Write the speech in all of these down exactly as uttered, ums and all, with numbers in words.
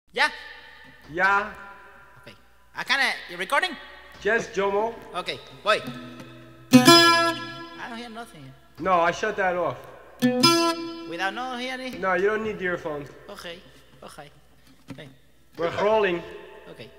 Yeah? Yeah. Okay. I kinda, you recording? Yes, Jomo. Okay, voy. I don't hear nothing. No, I shut that off. Without no hearing? No, you don't need the earphones. Okay, okay. Okay. We're rolling. Okay.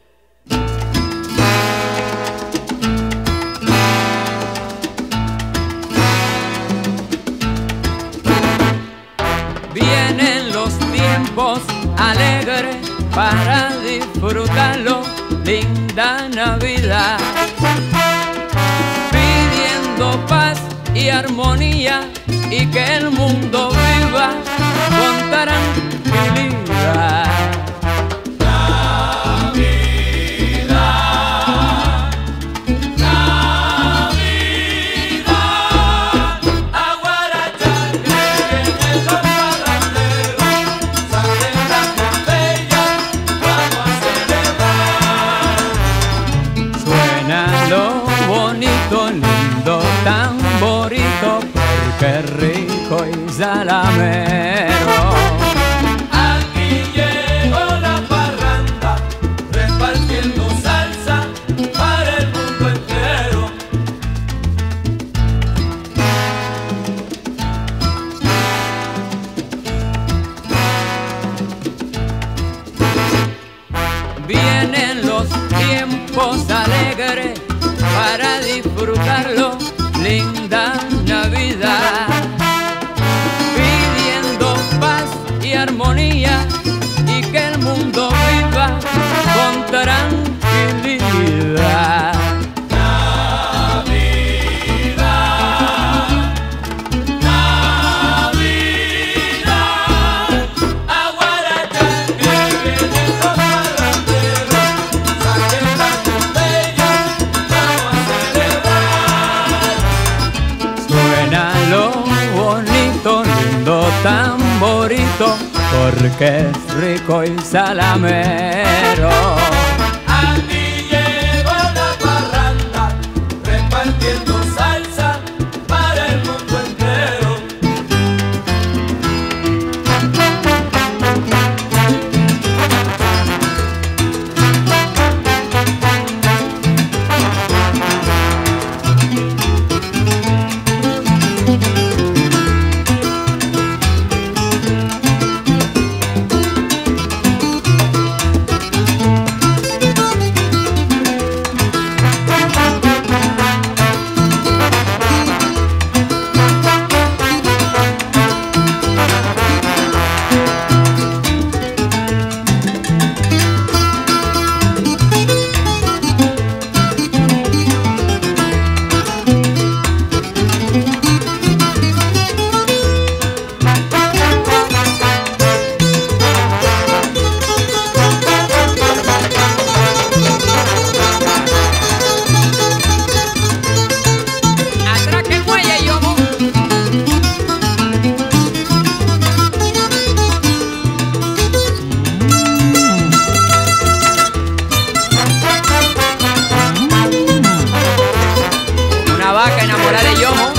Vienen los tiempos alegres para disfrutarlo, linda Navidad, pidiendo paz y armonía y que el mundo viva con tranquilidad. Tamborito, porque rico y salamero. Aquí llegó la parranda, repartiendo salsa para el mundo entero. Vienen los tiempos alegres para disfrutarlo, linda Navidad, pidiendo paz y armonía y que el mundo viva con tranquilidad. Tamborito, porque es rico y salamero. Aquí llegó la parranda, repartiendo salsa para el mundo entero. Vaca enamorada de Yomo.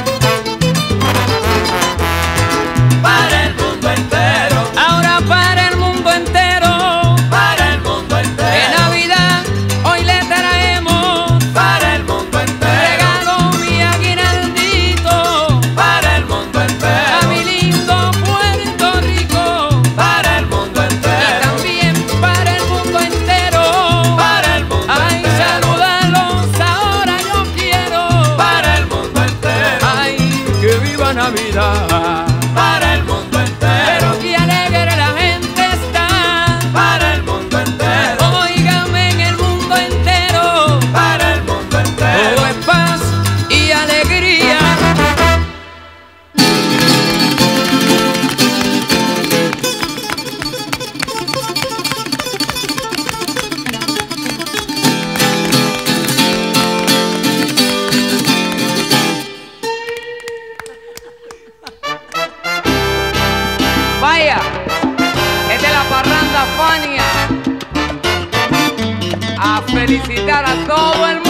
Para el mundo entero. Ahora para el mundo entero. Para el mundo entero. De Navidad hoy le traemos. Para el mundo entero. Regalo mi aguinaldito. Para el mundo entero. A mi lindo Puerto Rico. Para el mundo entero. Y también para el mundo entero. Para el mundo Ay, entero. saludarlos ahora yo quiero. Para el mundo entero. Ay, que viva Navidad. Para el mundo entero. Pero que alegre la gente está. Para el mundo entero. Óigame, en el mundo entero. Para el mundo entero. Todo es paz y alegría. Vaya, es de la parranda Fania a felicitar a todo el mundo.